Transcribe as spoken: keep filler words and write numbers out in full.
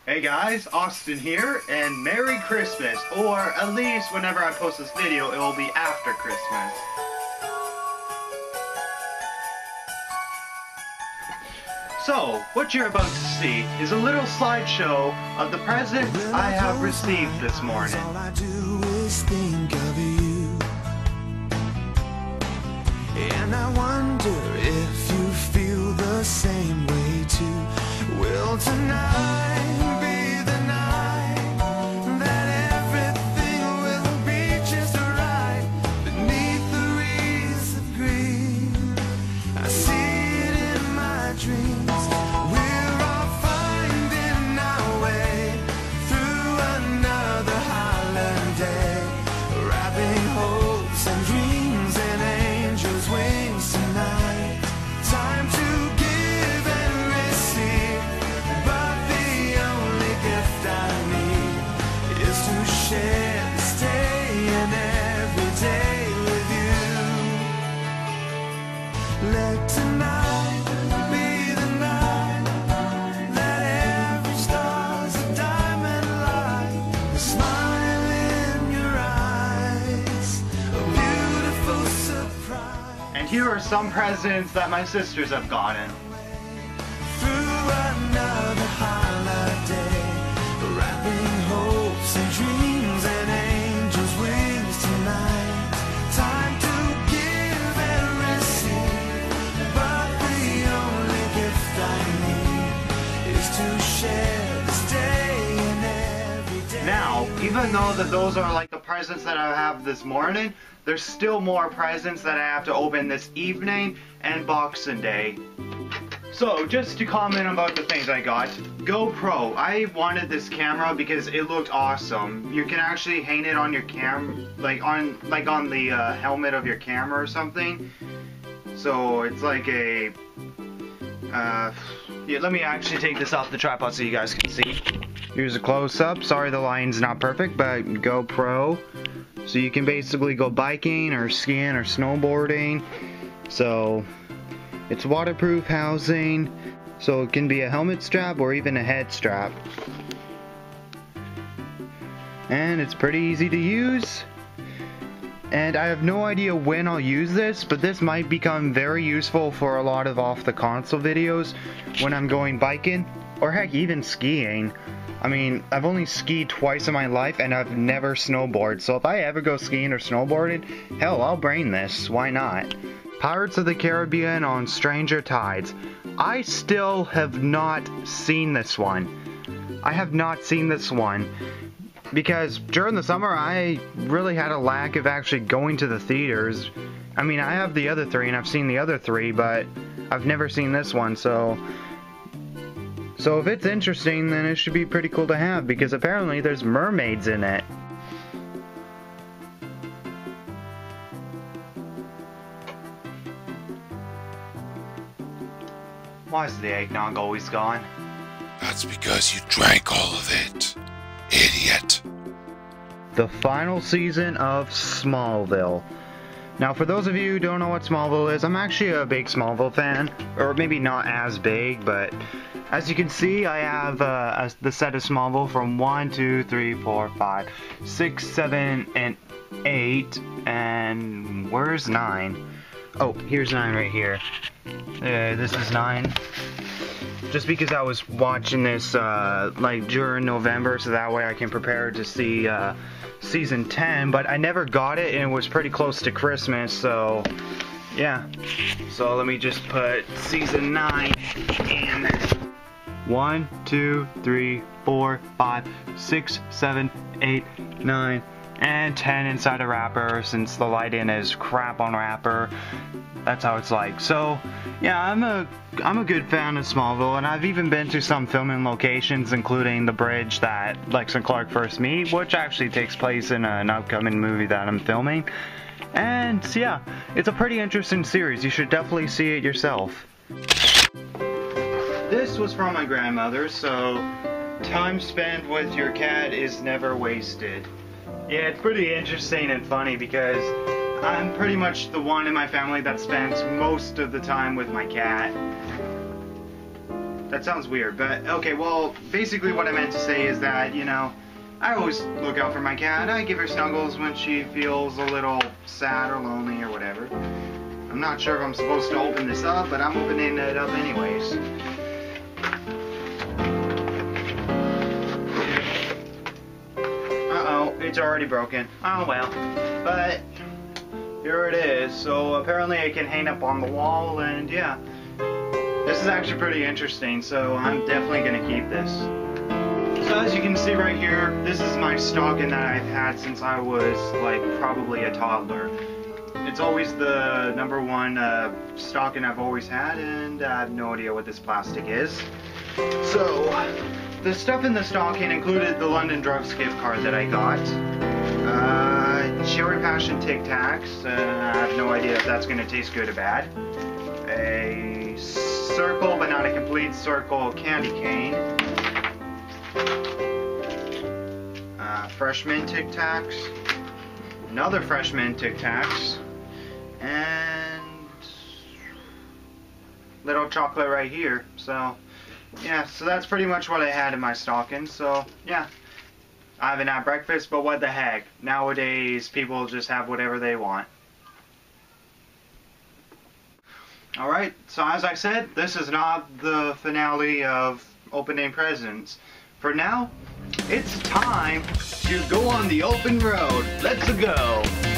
Hey guys, Austin here, and Merry Christmas, or at least whenever I post this video, it will be after Christmas. So, what you're about to see is a little slideshow of the presents I have received this morning. All I do is think of you, and I wonder if you feel the same way too. Will tonight be the night that everything will be just right beneath the wreaths of green? I see it in my dreams. We're all finding our way through another holiday, wrapping hopes and dreams in angels' wings tonight. Time to give and receive, but the only gift I need is to share this day and every day with you. Let tonight be the night that every star's a diamond light, a smile in your eyes, a beautiful surprise. And here are some presents that my sisters have gotten. Through another holiday, wrapping hopes and dreams and angels' wings tonight. Time to give and receive, but the only gift I need is to share this day and every day. Now, even though that those are like the presents that I have this morning, there's still more presents that I have to open this evening and Boxing Day. So, just to comment about the things I got, GoPro. I wanted this camera because it looked awesome. You can actually hang it on your cam, like on like on the uh, helmet of your camera or something. So it's like a. Uh, yeah, let me actually take this off the tripod so you guys can see. Here's a close-up. Sorry the line's not perfect, but GoPro. So you can basically go biking or skiing or snowboarding. So it's waterproof housing, so it can be a helmet strap or even a head strap. And it's pretty easy to use. And I have no idea when I'll use this, but this might become very useful for a lot of off the console videos when I'm going biking, or heck, even skiing. I mean, I've only skied twice in my life and I've never snowboarded, so if I ever go skiing or snowboarding, hell, I'll bring this, why not? Pirates of the Caribbean on Stranger Tides. I still have not seen this one. I have not seen this one. Because during the summer, I really had a lack of actually going to the theaters. I mean, I have the other three and I've seen the other three, but I've never seen this one, so... So if it's interesting, then it should be pretty cool to have, because apparently there's mermaids in it. Why is the eggnog always gone? That's because you drank all of it, idiot. The final season of Smallville. Now, for those of you who don't know what Smallville is, I'm actually a big Smallville fan. Or maybe not as big, but as you can see, I have uh, a, the set of Smallville from one, two, three, four, five, six, seven, and eight. And where's nine? Oh, here's nine right here. Uh, this is nine. Just because I was watching this uh, like during November, so that way I can prepare to see uh, season ten. But I never got it, and it was pretty close to Christmas, so yeah. So let me just put season nine in. One, two, three, four, five, six, seven, eight, nine, and ten inside a wrapper, since the light-in is crap on wrapper. That's how it's like. So, yeah, I'm a I'm a good fan of Smallville, and I've even been to some filming locations, including the bridge that Lex and Clark first meet, which actually takes place in an upcoming movie that I'm filming. And yeah, it's a pretty interesting series. You should definitely see it yourself. This was from my grandmother, so time spent with your cat is never wasted. Yeah, it's pretty interesting and funny because I'm pretty much the one in my family that spends most of the time with my cat. That sounds weird, but okay, well, basically what I meant to say is that, you know, I always look out for my cat. I give her snuggles when she feels a little sad or lonely or whatever. I'm not sure if I'm supposed to open this up, but I'm opening it up anyways. Uh-oh, it's already broken. Oh well. But here it is. So apparently it can hang up on the wall, and yeah. This is actually pretty interesting, so I'm definitely going to keep this. So as you can see right here, this is my stocking that I've had since I was like probably a toddler. It's always the number one uh, stocking I've always had, and I have no idea what this plastic is. So the stuff in the stocking included the London Drugs gift card that I got, uh, Cherry Passion Tic Tacs, uh, I have no idea if that's going to taste good or bad, a circle but not a complete circle candy cane, uh, freshman Tic Tacs, another freshman Tic Tacs, and little chocolate right here. So yeah, so that's pretty much what I had in my stocking. So yeah, I haven't had breakfast, but what the heck, nowadays people just have whatever they want. Alright, so as I said, this is not the finale of opening presents. For now, it's time to go on the open road. Let's go!